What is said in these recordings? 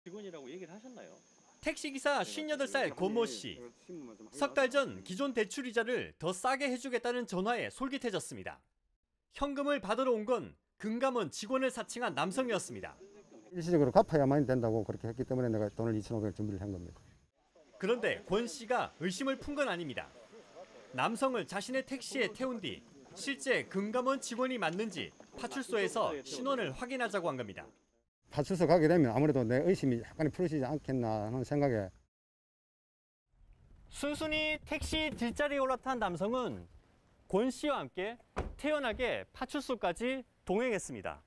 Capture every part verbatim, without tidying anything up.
직원이라고 얘기를 하셨나요? 택시기사 쉰여덟 살 권모 씨. 석 달 전 기존 대출이자를 더 싸게 해주겠다는 전화에 솔깃해졌습니다. 현금을 받으러 온 건 금감원 직원을 사칭한 남성이었습니다. 일시적으로 갚아야만 된다고 그렇게 했기 때문에 내가 돈을 이천오백을 준비를 한 겁니다. 그런데 권 씨가 의심을 푼 건 아닙니다. 남성을 자신의 택시에 태운 뒤 실제 금감원 직원이 맞는지 파출소에서 신원을 확인하자고 한 겁니다. 파출소 가게 되면 아무래도 내 의심이 약간이 풀어지지 않겠나 하는 생각에. 순순히 택시 뒷자리에 올라탄 남성은 권 씨와 함께 태연하게 파출소까지 동행했습니다.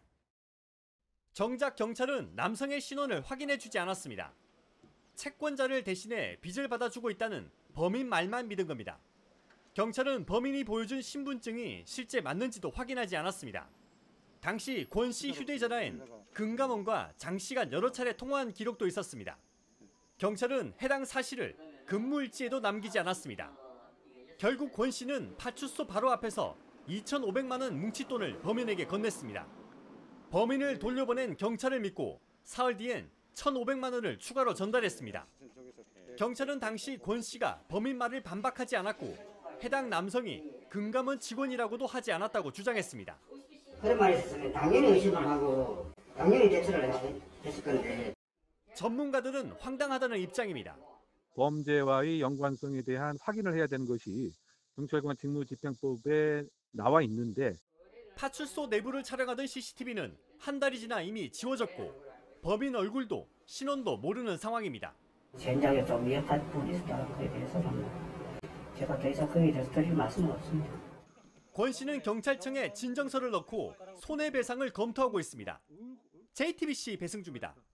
정작 경찰은 남성의 신원을 확인해주지 않았습니다. 채권자를 대신해 빚을 받아주고 있다는 범인 말만 믿은 겁니다. 경찰은 범인이 보여준 신분증이 실제 맞는지도 확인하지 않았습니다. 당시 권 씨 휴대전화엔 금감원과 장 씨가 여러 차례 통화한 기록도 있었습니다. 경찰은 해당 사실을 근무일지에도 남기지 않았습니다. 결국 권 씨는 파출소 바로 앞에서 이천오백만 원 뭉칫돈을 범인에게 건넸습니다. 범인을 돌려보낸 경찰을 믿고 사흘 뒤엔 천오백만 원을 추가로 전달했습니다. 경찰은 당시 권 씨가 범인 말을 반박하지 않았고 해당 남성이 금감원 직원이라고도 하지 않았다고 주장했습니다. 그런 말이 있었으면 당연히 의심을 하고 당연히 대처를 했을 건데. 전문가들은 황당하다는 입장입니다. 범죄와의 연관성에 대한 확인을 해야 되는 것이 경찰관 직무집행법에 나와 있는데 파출소 내부를 촬영하던 씨씨티비는 한 달이 지나 이미 지워졌고 범인 얼굴도 신원도 모르는 상황입니다. 현장에 좀 미흡한 부분이 있었다. 그에 대해서는 제가 더 이상 그에 대해서 드릴 말씀은 없습니다. 권 씨는 경찰청에 진정서를 넣고 손해배상을 검토하고 있습니다. 제이티비씨 배승주입니다.